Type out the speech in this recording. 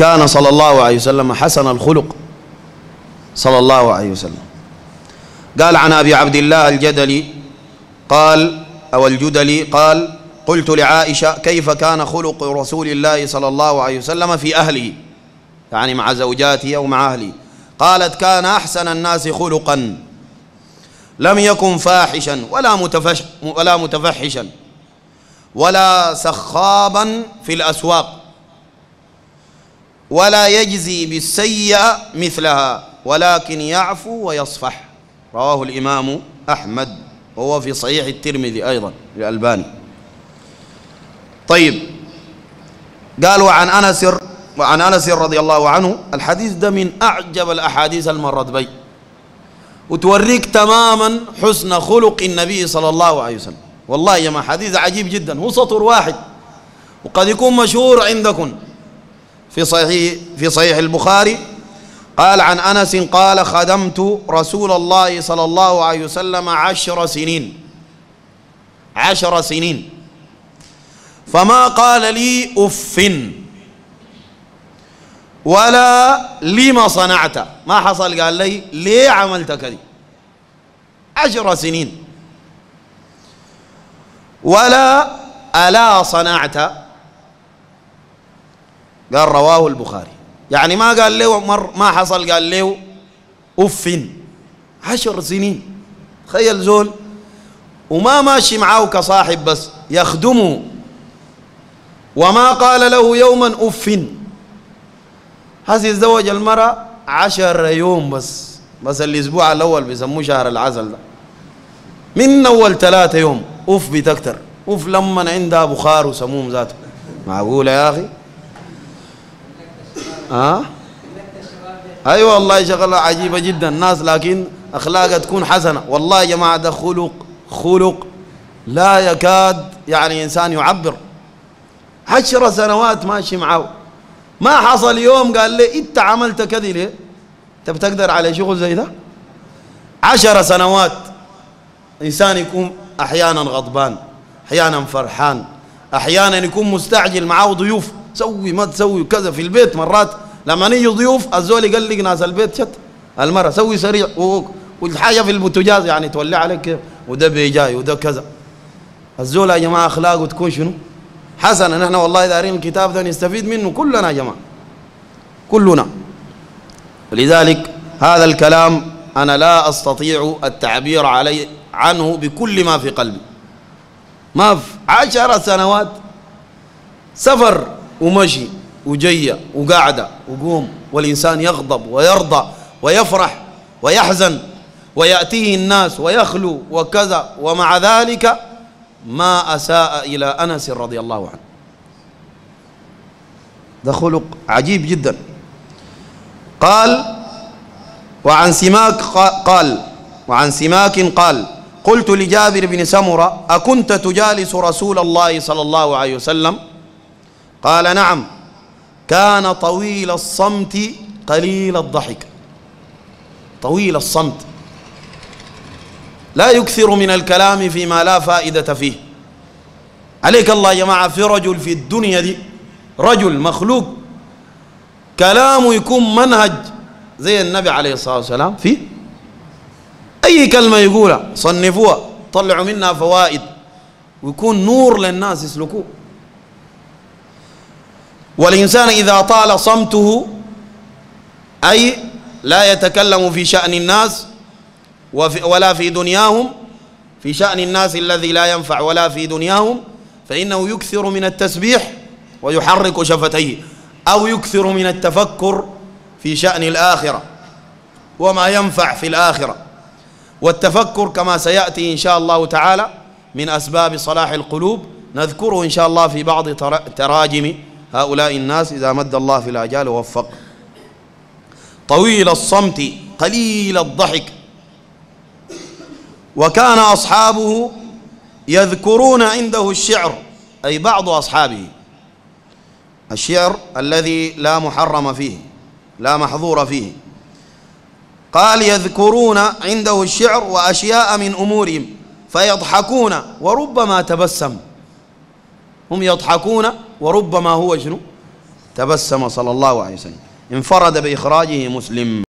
كان صلى الله عليه وسلم حسن الخلق صلى الله عليه وسلم. قال عن أبي عبد الله الجدلي قال أو الجدلي قال: قلت لعائشة: كيف كان خلق رسول الله صلى الله عليه وسلم في أهله، يعني مع زوجاته أو مع أهله؟ قالت: كان أحسن الناس خلقا، لم يكن فاحشا ولا متفحشا ولا سخابا في الأسواق، ولا يجزي بالسيئة مثلها، ولكن يعفو ويصفح. رواه الإمام أحمد، وهو في صحيح الترمذي أيضا الألباني. طيب، قال: وعن أنس رضي الله عنه. الحديث ده من أعجب الأحاديث المرت بي، وتوريك تماما حسن خلق النبي صلى الله عليه وسلم. والله يا جماعة حديث عجيب جدا، هو سطر واحد وقد يكون مشهور عندكم في صحيح البخاري. قال عن أنس قال: خدمت رسول الله صلى الله عليه وسلم 10 سنين فما قال لي أف ولا لما صنعت، ما حصل قال لي ليه عملت كذي. 10 سنين. ولا ألا صنعت، قال رواه البخاري، يعني ما قال له ما حصل قال له أف. 10 سنين. تخيل زول وما ماشي معاه كصاحب بس يخدمه، وما قال له يوما أف. هذه يتزوج المرأة 10 يوم بس الأسبوع الأول بيسموه شهر العسل ده، من أول 3 يوم أف بتكتر. أف لما عندها بخار وسموم ذاته. معقولة يا أخي؟ أيوة والله شغلة عجيبة جدا الناس، لكن أخلاقها تكون حسنة. والله يا جماعة ده خلق لا يكاد يعني إنسان يعبر. 10 سنوات ماشي معه، ما حصل يوم قال لي أنت عملت كذي ليه؟ أنت بتقدر على شغل زي ده؟ 10 سنوات إنسان يكون أحيانا غضبان، أحيانا فرحان، أحيانا يكون مستعجل معه ضيوف، سوي ما تسوي كذا في البيت. مرات لما نيجي ضيوف الزول يقلق ناس البيت شت المرة سوي سريع، والحاجة في البوتجاز يعني تولي عليك وده بيجاي وده كذا. الزول يا جماعة أخلاقه تكون شنو؟ حسنا. نحن والله دارين الكتاب ده نستفيد منه كلنا يا جماعة، كلنا. ولذلك هذا الكلام أنا لا أستطيع التعبير عنه بكل ما في قلبي. ما في 10 سنوات سفر ومشي وجية وقعدة وقوم، والإنسان يغضب ويرضى ويفرح ويحزن ويأتيه الناس ويخلو وكذا، ومع ذلك ما أساء إلى أنس رضي الله عنه. ده خلق عجيب جدا. قال: وعن سماك قال: قلت لجابر بن سمرة: أكنت تجالس رسول الله صلى الله عليه وسلم؟ قال: نعم، كان طويل الصمت قليل الضحك. طويل الصمت، لا يكثر من الكلام فيما لا فائدة فيه. عليك الله يا جماعة، في رجل في الدنيا دي، رجل مخلوق كلامه يكون منهج زي النبي عليه الصلاة والسلام، فيه أي كلمة يقولها صنفوها طلعوا منها فوائد ويكون نور للناس يسلكوه. والإنسان إذا طال صمته، أي لا يتكلم في شأن الناس ولا في دنياهم، في شأن الناس الذي لا ينفع ولا في دنياهم، فإنه يكثر من التسبيح ويحرك شفتيه، أو يكثر من التفكر في شأن الآخرة وما ينفع في الآخرة. والتفكر كما سيأتي إن شاء الله تعالى من أسباب صلاح القلوب، نذكره إن شاء الله في بعض تراجم هؤلاء الناس إذا مد الله في الآجال ووفق. طويل الصمت قليل الضحك. وكان أصحابه يذكرون عنده الشعر، أي بعض أصحابه، الشعر الذي لا محرم فيه لا محظور فيه. قال: يذكرون عنده الشعر وأشياء من أمورهم فيضحكون وربما تبسم. هم يضحكون وربما هو شنو؟ تبسم صلى الله عليه وسلم. انفرد بإخراجه مسلم.